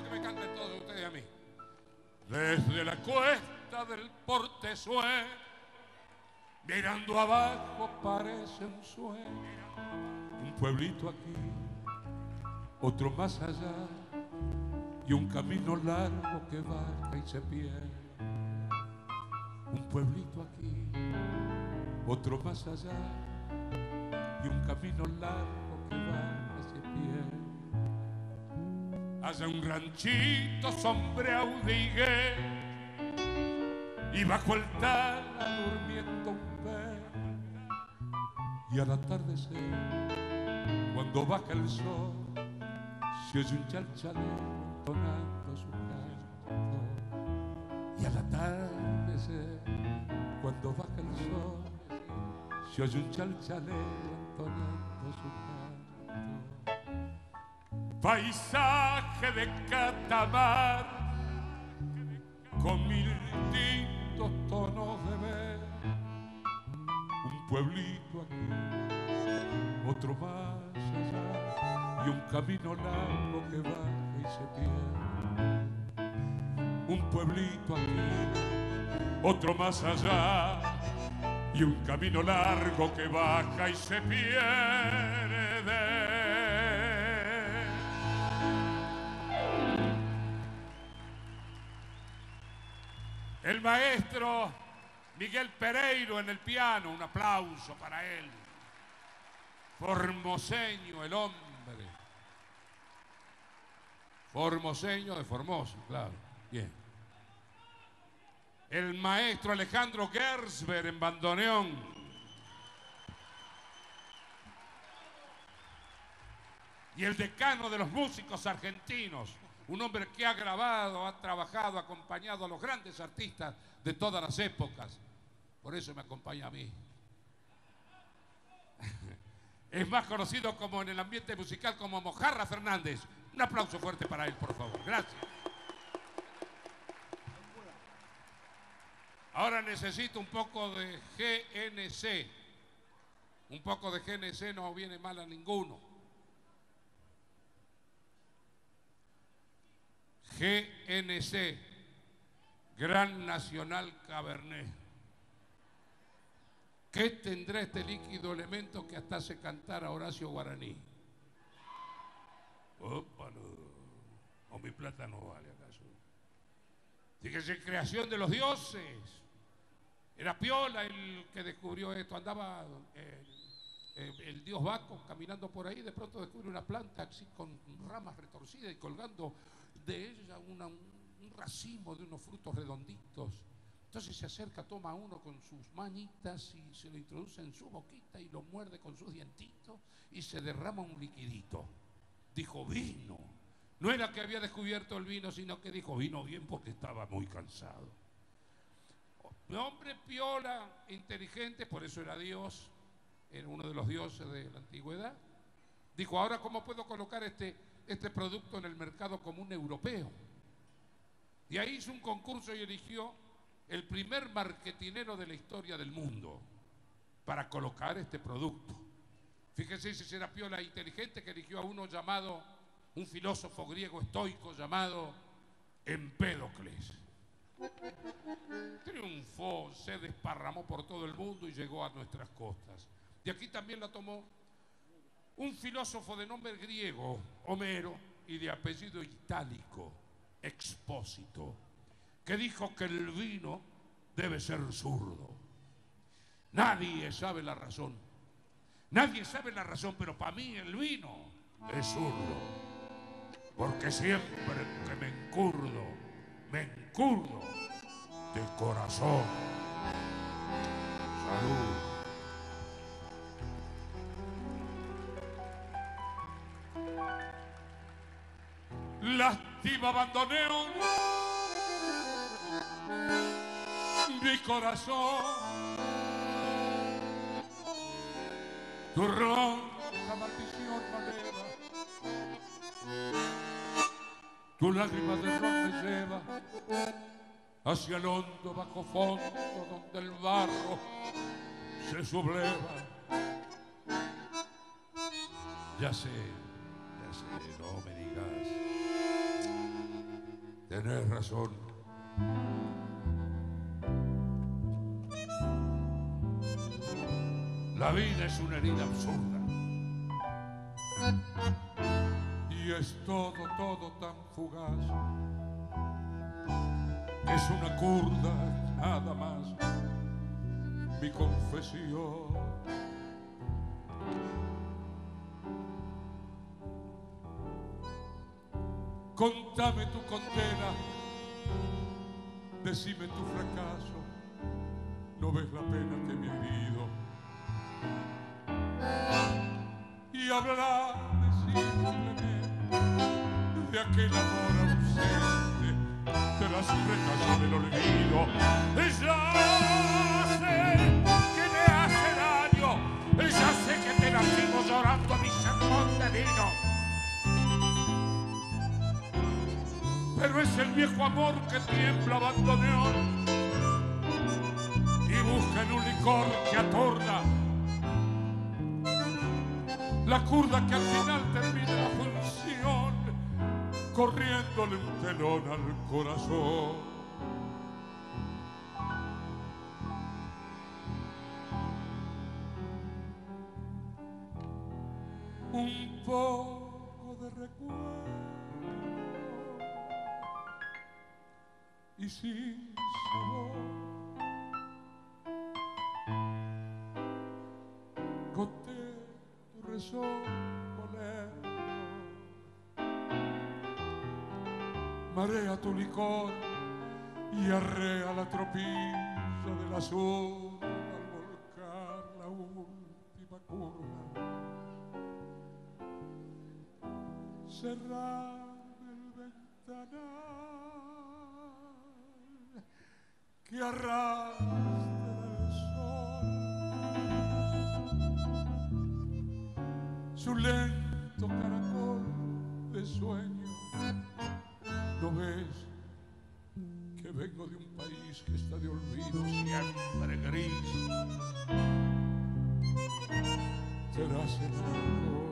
que me canten todos ustedes a mí. Desde la cuesta del Portezuelo, mirando abajo parece un sueño. Un pueblito aquí, otro más allá, y un camino largo que baja y se pierde. Un pueblito aquí, otro más allá, y un camino largo que baja y se pierde. Hacia un ranchito sombreado de higuera, y bajo el tala durmiendo un perro. Y al atardecer, cuando baja el sol, se oye un chalchalero entonando su canto. Y al atardecer, cuando baja el sol, se oye un chalchalero entonando su canto. Paisaje de catamar, con mil distintos tonos de ver. Un pueblito aquí, otro más allá, y un camino largo que baja y se pierde. Un pueblito aquí, otro más allá, y un camino largo que baja y se pierde. El maestro Miguel Pereiro en el piano, un aplauso para él. Formoseño, el hombre. Formoseño de Formoso, claro. Bien. El maestro Alejandro Gersber en bandoneón. Y el decano de los músicos argentinos, un hombre que ha grabado, ha trabajado, ha acompañado a los grandes artistas de todas las épocas. Por eso me acompaña a mí. Es más conocido como en el ambiente musical como Mojarra Fernández. Un aplauso fuerte para él, por favor. Gracias. Ahora necesito un poco de GNC. Un poco de GNC no viene mal a ninguno. GNC, Gran Nacional Cabernet. ¿Qué tendrá este líquido elemento que hasta hace cantar a Horacio Guaraní? Opa, no. O mi plata no vale acaso. Fíjese, creación de los dioses. Era Piola el que descubrió esto. Andaba el dios Baco caminando por ahí, de pronto descubre una planta así con ramas retorcidas y colgando de ella un racimo de unos frutos redonditos. Entonces se acerca, toma uno con sus manitas y se lo introduce en su boquita y lo muerde con sus dientitos y se derrama un liquidito. Dijo vino. No era que había descubierto el vino, sino que dijo vino bien porque estaba muy cansado. Hombre piola, inteligente, por eso era Dios, era uno de los dioses de la antigüedad. Dijo, ahora ¿cómo puedo colocar este producto en el mercado común europeo? Y ahí hizo un concurso y eligió el primer marketinero de la historia del mundo para colocar este producto. Fíjese si era piola inteligente que eligió a uno llamado, un filósofo griego estoico llamado Empédocles. Triunfó, se desparramó por todo el mundo y llegó a nuestras costas. Y aquí también la tomó un filósofo de nombre griego, Homero, y de apellido itálico, Expósito, que dijo que el vino debe ser zurdo. Nadie sabe la razón. Nadie sabe la razón, pero para mí el vino es zurdo. Porque siempre que me encurdo de corazón. Salud. Lástima bandoneón, mi corazón, tu ronca maldición maleva, tu lágrima de ron me lleva hacia el hondo bajo fondo donde el barro se subleva. Ya sé, no me digas. Tenés razón. La vida es una herida absurda. Y es todo tan fugaz. Es una curda, nada más. Mi confesión. Contame tu condena, decime tu fracaso, no ves la pena que me he herido. Y hablame simplemente de aquel amor ausente, de las rejas del olvido. Ya sé que me hace daño, ya sé que te lastimo llorando a mi sermón de vino. Pero es el viejo amor que tiembla bandoneón y busca en un licor que atorda la curda que al final termina la función corriéndole un telón al corazón. Un poco de recuerdo y sin sabor, goté tu resobolero, marea tu licor y arrea la tropilla del azul al volcar la última curva. Cerrame el ventanal que arrastra el sol, su lento caracol de sueño. ¿No ves que vengo de un país que está de olvido, siempre gris? Serás el alcohol.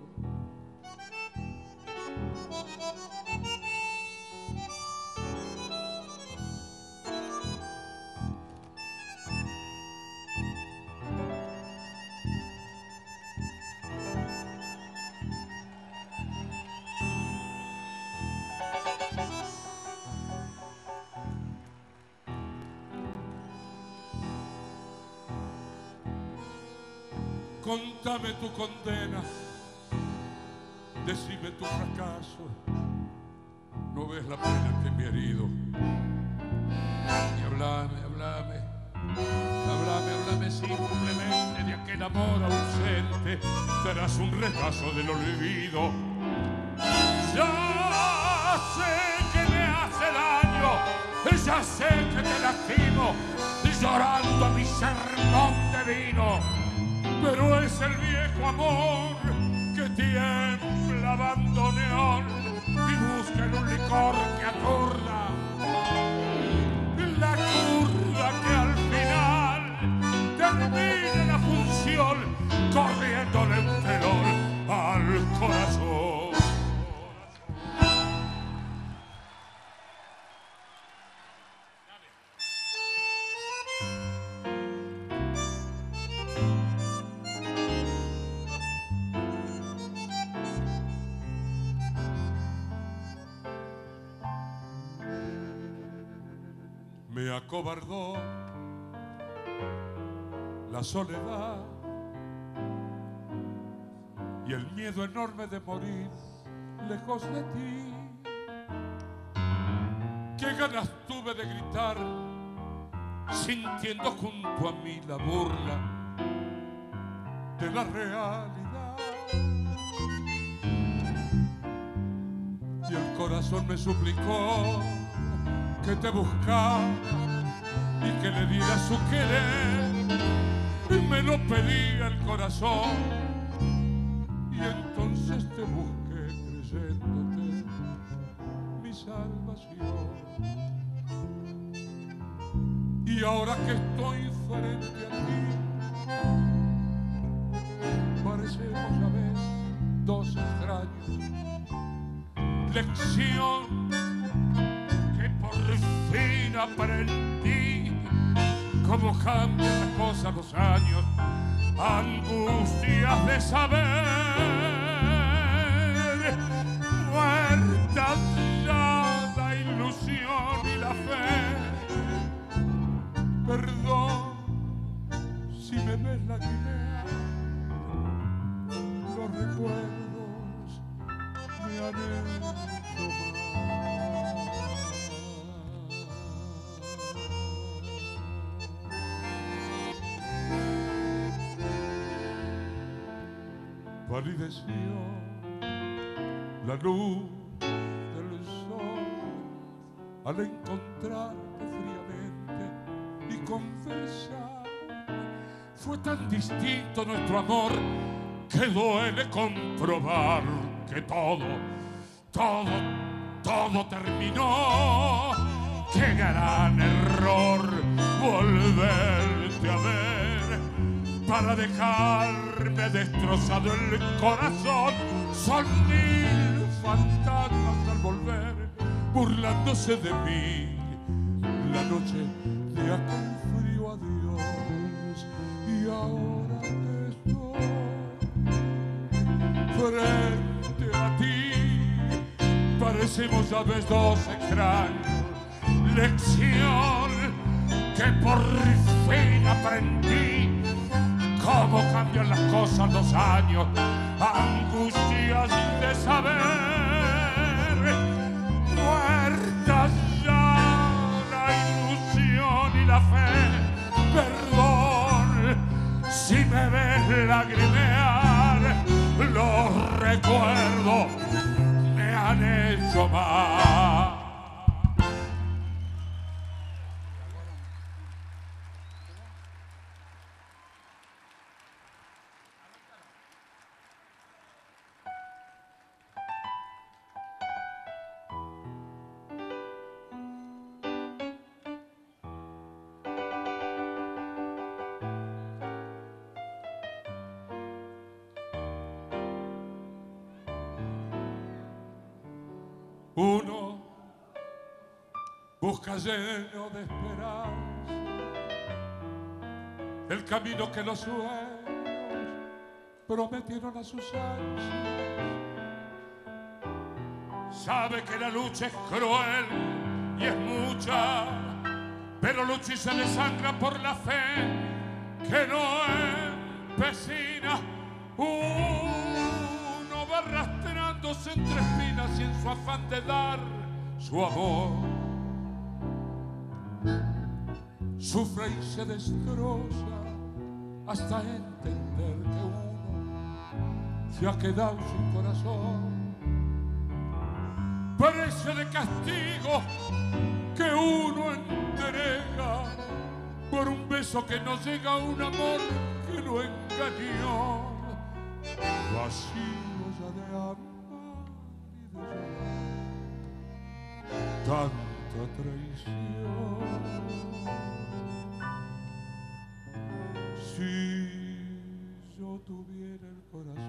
Contame tu condena, decime tu fracaso, no ves la pena que me he herido. Y hablame simplemente de aquel amor ausente, tras un retazo del olvido. Ya sé que me hace daño, ya sé que te lastimo, llorando mi sermón de vino. Pero es el viejo amor que tiembla bandoneón y busca en un licor que atorda la curda que al final termina la función corriéndole un telón al corazón. Me acobardó la soledad y el miedo enorme de morir lejos de ti. Qué ganas tuve de gritar sintiendo junto a mí la burla de la realidad. Y el corazón me suplicó que te buscara y que le diera su querer, y me lo pedía el corazón, y entonces te busqué creyéndote mi salvación. Y ahora que estoy frente a ti, parecemos a veces dos extraños, lección aprendí cómo cambian las cosas los años, angustias de saber, muerta ya la ilusión y la fe. Perdón si me ves lacrimear, los recuerdos me han hecho mal. Palideció la luz del sol al encontrarte fríamente y conversar. Fue tan distinto nuestro amor que duele comprobar que todo terminó. Qué gran error volverte a ver para dejarme destrozado el corazón. Son 1000 fantasmas al volver, burlándose de mí. La noche de aquel frío adiós, y ahora que estoy frente a ti, parecemos ya ves dos extraños. Lección que por fin aprendí, cómo cambian las cosas los años, angustias de saber, muertas ya la ilusión y la fe. Perdón si me ves lagrimear, los recuerdos me han hecho mal. Uno busca lleno de esperanza el camino que los sueños prometieron a sus ansias. Sabe que la lucha es cruel y es mucha, pero lucha y se desangra por la fe que no empecina. Uno va arrastrándose entre espinas y en su afán de dar su amor sufre y se destroza hasta entender que uno se ha quedado sin corazón. Precio de castigo que uno entrega por un beso que no llega a un amor que lo engañó. Vacío ya de amar y de llorar, tanta traición. Si yo tuviera el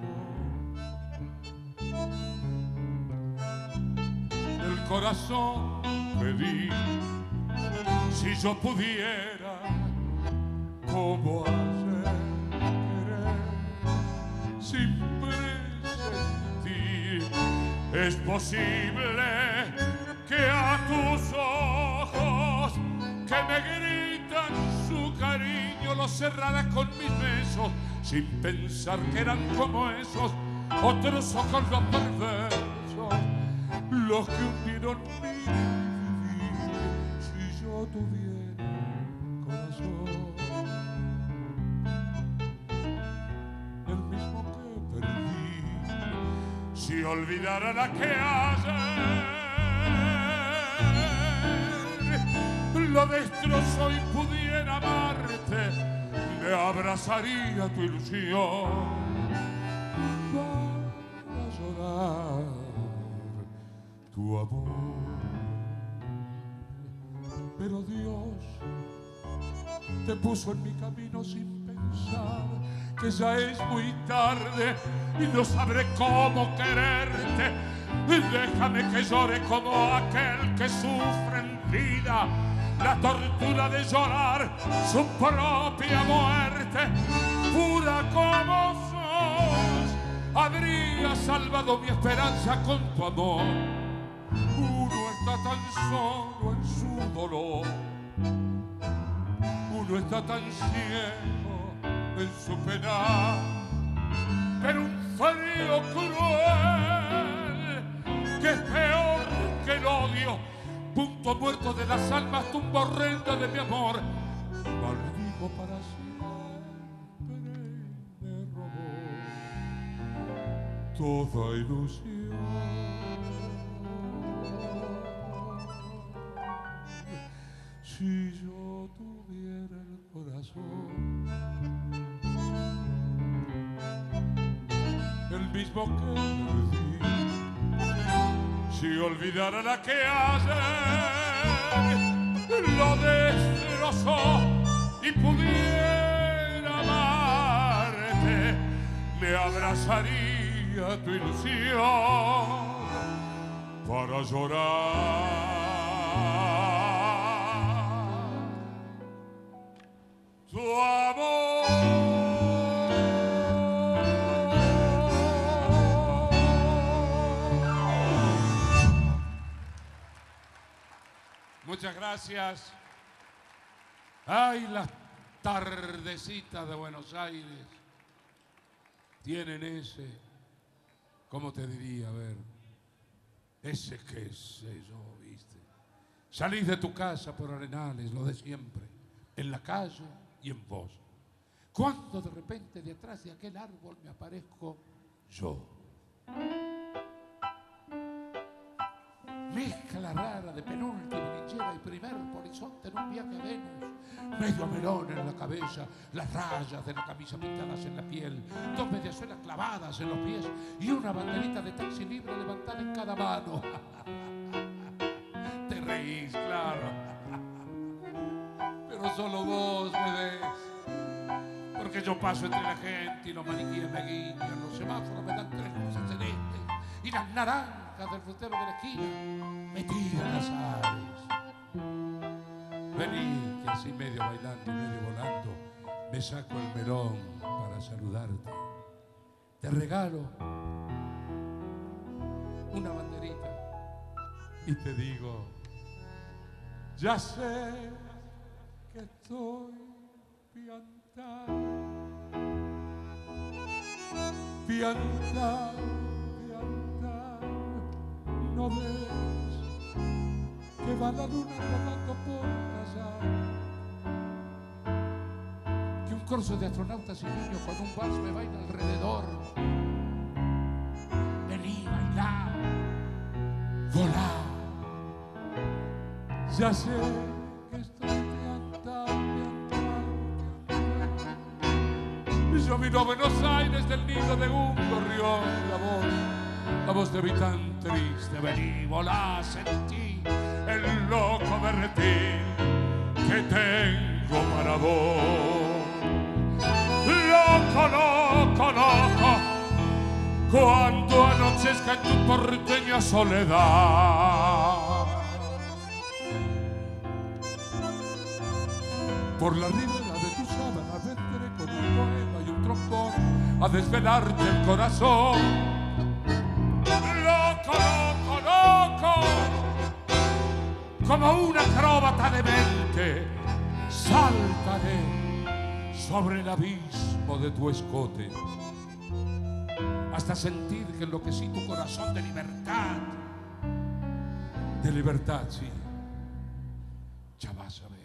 corazón que di, si yo pudiera, ¿cómo hacer querer sin presentir? Es posible que a tus ojos que me gritan su cariño los cerrara con mis besos, sin pensar que eran como esos otros ojos los perversos, los que hundieron mi vivir. Si yo tuviera corazón, el mismo que perdí, si olvidara la que ayer lo destrozó y pudiera amarte, me abrazaría tu ilusión para llorar tu amor. Pero Dios te puso en mi camino sin pensar que ya es muy tarde y no sabré cómo quererte. Déjame que llore como aquel que sufre en vida la tortura de llorar su propia muerte, pura como sos, habría salvado mi esperanza con tu amor. Uno está tan solo en su dolor, uno está tan ciego en su pena, pero un frío cruel que es peor que el odio, punto muerto de las almas, tumba horrenda de mi amor, maldigo para siempre, me robó toda ilusión. Si yo tuviera el corazón, el mismo que perdí, si olvidara la que ayer lo destrozó y pudiera amarte, me abrazaría tu ilusión para llorar tu amor. Muchas gracias. Ay, las tardecitas de Buenos Aires tienen ese, ¿cómo te diría? A ver, ese qué sé yo, ¿viste? Salís de tu casa por Arenales, lo de siempre, en la calle y en vos. Cuando de repente detrás de aquel árbol me aparezco yo. Mezcla rara de penúltima linchera y primer polizonte en un viaje a Venus. Medio melón en la cabeza, las rayas de la camisa pintadas en la piel, dos mediasuelas clavadas en los pies y una banderita de taxi libre levantada en cada mano. Te reís, claro. Pero solo vos me ves. Porque yo paso entre la gente y los maniquíes me guiñan, los semáforos me dan tres luces celestes y las naranjas del frutero de la esquina me tiran las aves. Vení, que así medio bailando y medio volando me saco el melón para saludarte. Te regalo una banderita y te digo, ya sé que estoy piantado, piantado, piantado. ¿No ves que va la luna rodando por allá? Que un corso de astronautas y niños con un vals me baila alrededor. Vení, bailá, volá. Ya sé que estoy piantado, piantado. Y yo miro a Buenos Aires del nido de un gorrión, la voz te vi tan triste, vení, volá, sentí el loco berretín que tengo para vos. Loco, loco, loco, cuando anochezca en tu porteña soledad. Por la ribera de tu sábana vendré con un poema y un trombón a desvelarte el corazón. Loco, loco, loco, como un acróbata demente, saltaré sobre el abismo de tu escote hasta sentir que enloquecí tu corazón de libertad, sí, ya vas a ver.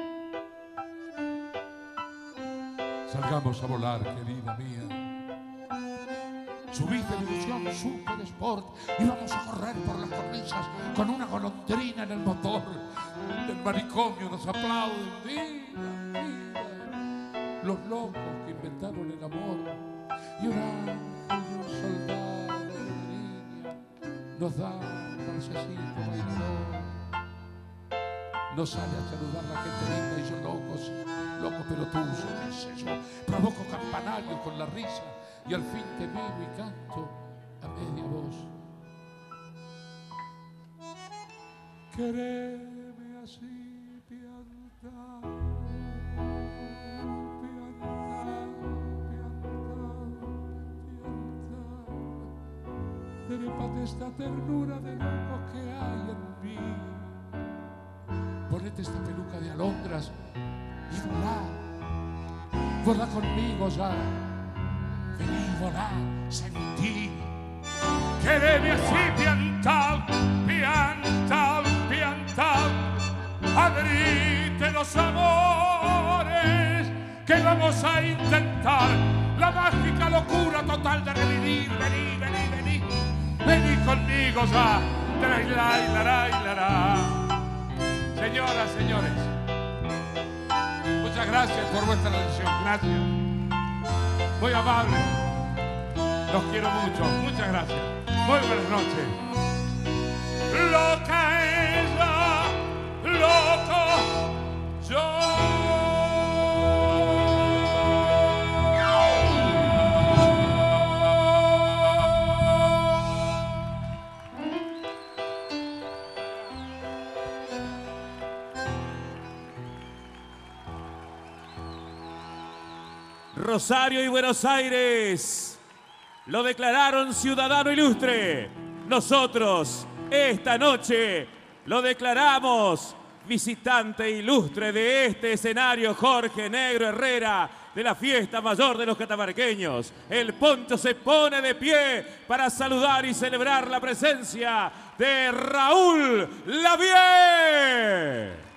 Salgamos a volar, querida mía. Subí de ilusión, super sport y vamos a correr por las cornisas con una golondrina en el motor. Del manicomio nos aplauden, viva, viva. Los locos que inventaron el amor y un ángel y un soldado de una niña nos da un balsecito bailador. Nos sale a saludar la gente linda y yo loco pero tuyo, qué sé yo. Provoco campanarios con la risa y al fin te miro y canto a media voz. Quereme así, Trépate esta ternura de loco que hay en mí. Ponete esta peluca de alondras y volá. Volá conmigo ya. Vení, volá, sentí. Quereme así, piantal, piantal, piantal. Abrite los amores que vamos a intentar. La mágica locura total de revivir. Vení, vení, vení. Vení conmigo ya. Señoras, señores, muchas gracias por vuestra atención. Gracias. Muy amable. Los quiero mucho. Muchas gracias. Muy buenas noches. Loca ella, loco yo. Rosario y Buenos Aires lo declararon ciudadano ilustre. Nosotros, esta noche, lo declaramos visitante ilustre de este escenario, Jorge Negro Herrera, de la fiesta mayor de los catamarqueños. El poncho se pone de pie para saludar y celebrar la presencia de Raúl Lavie.